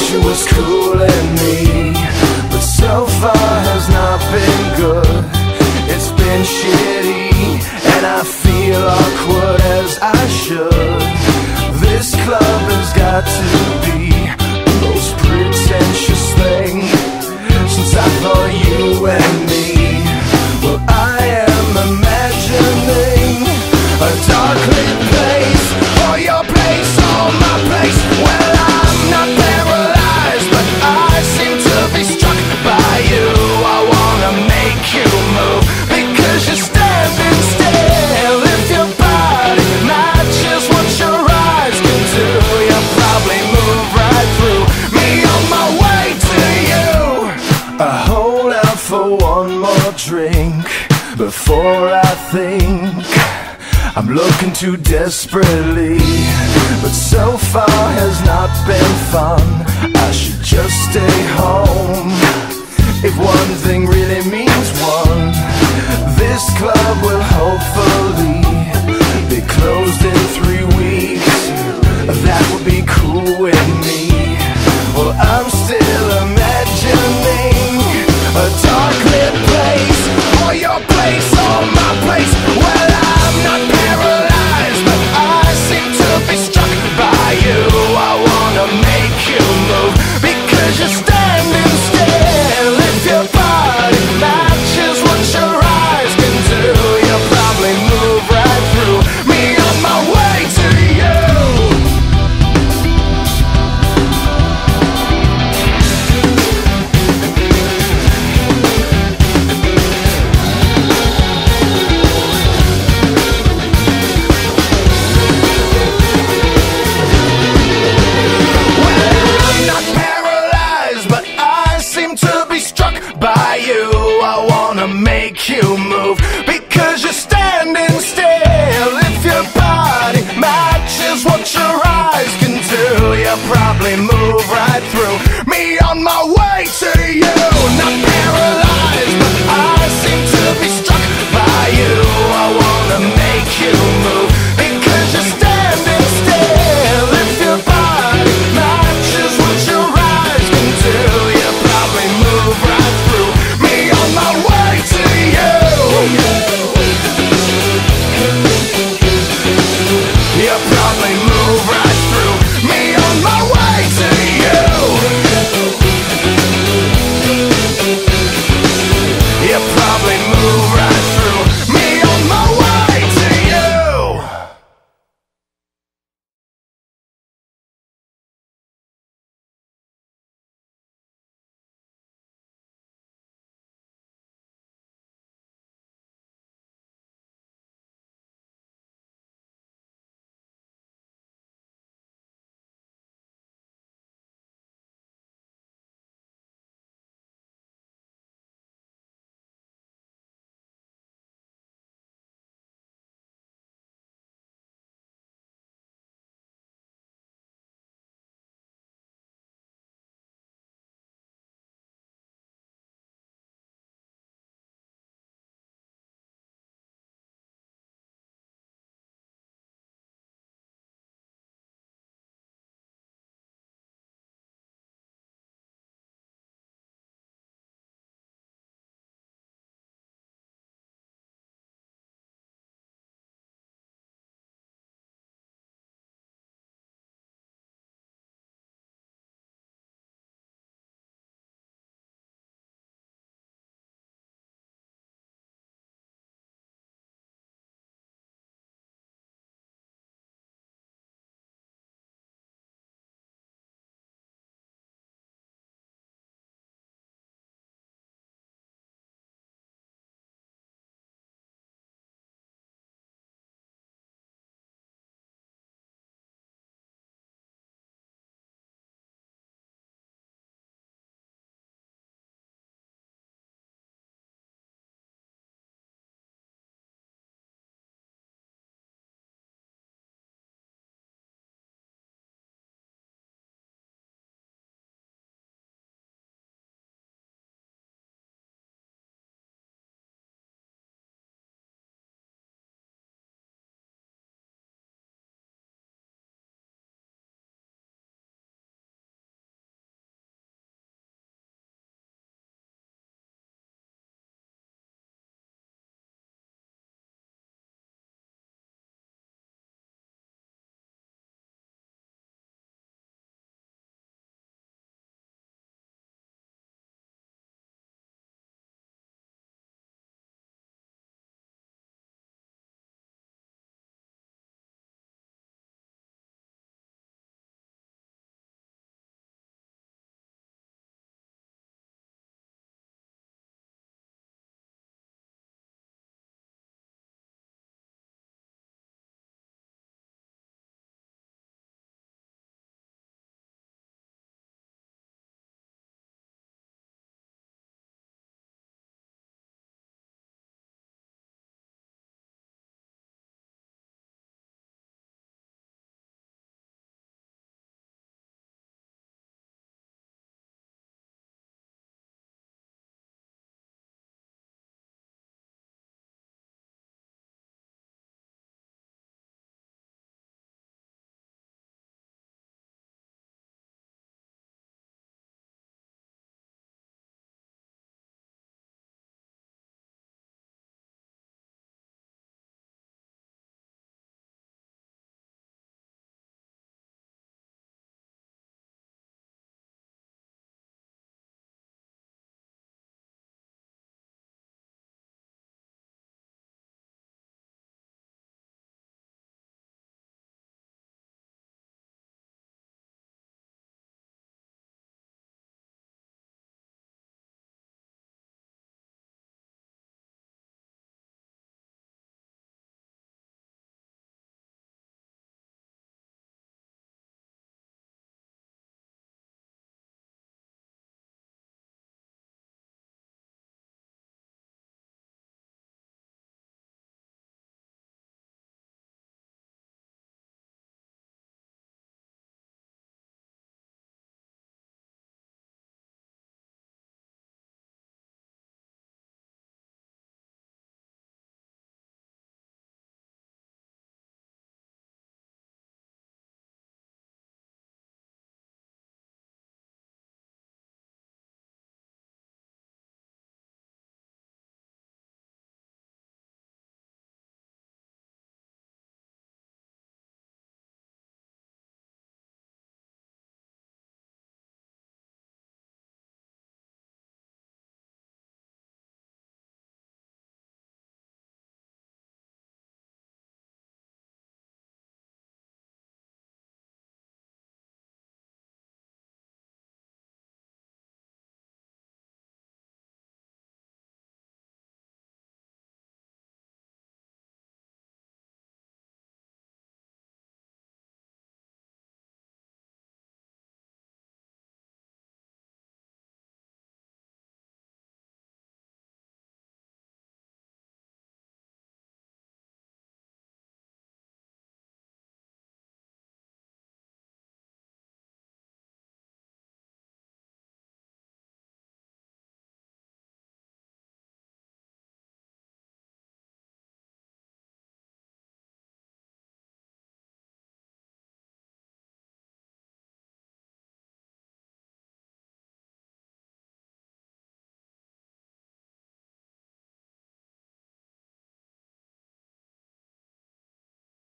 she was cooling me, but so far has not been good. It's been shitty, and I feel awkward as I should. This club has got to be the most pretentious thing since I thought you and me. Well, I am imagining a dark lit place, or your place, or my place. Well, I'm not paralyzed, but I seem to be struck by you. I wanna make you move, because you're standing still. If your body matches what your eyes can do, you'll probably move right through me on my way to you. I hold out for one more drink before I think I'm looking too desperately, but so far has not been fun. I should just stay home. If one thing really means one, this club will hopefully be closed in 3 weeks. That would be cool with me. Well, I'm still imagining a dark lit place, or your place, or my place. Well, I'm not paralyzed, but I seem to be struck by you. I wanna make you move, because you're standing still. If your body matches what your eyes can do, you'll probably move right through me on my way to you. Make you move, because you're standing still. If your body matches what your eyes can do, you'll probably move right through me on my way to you. Not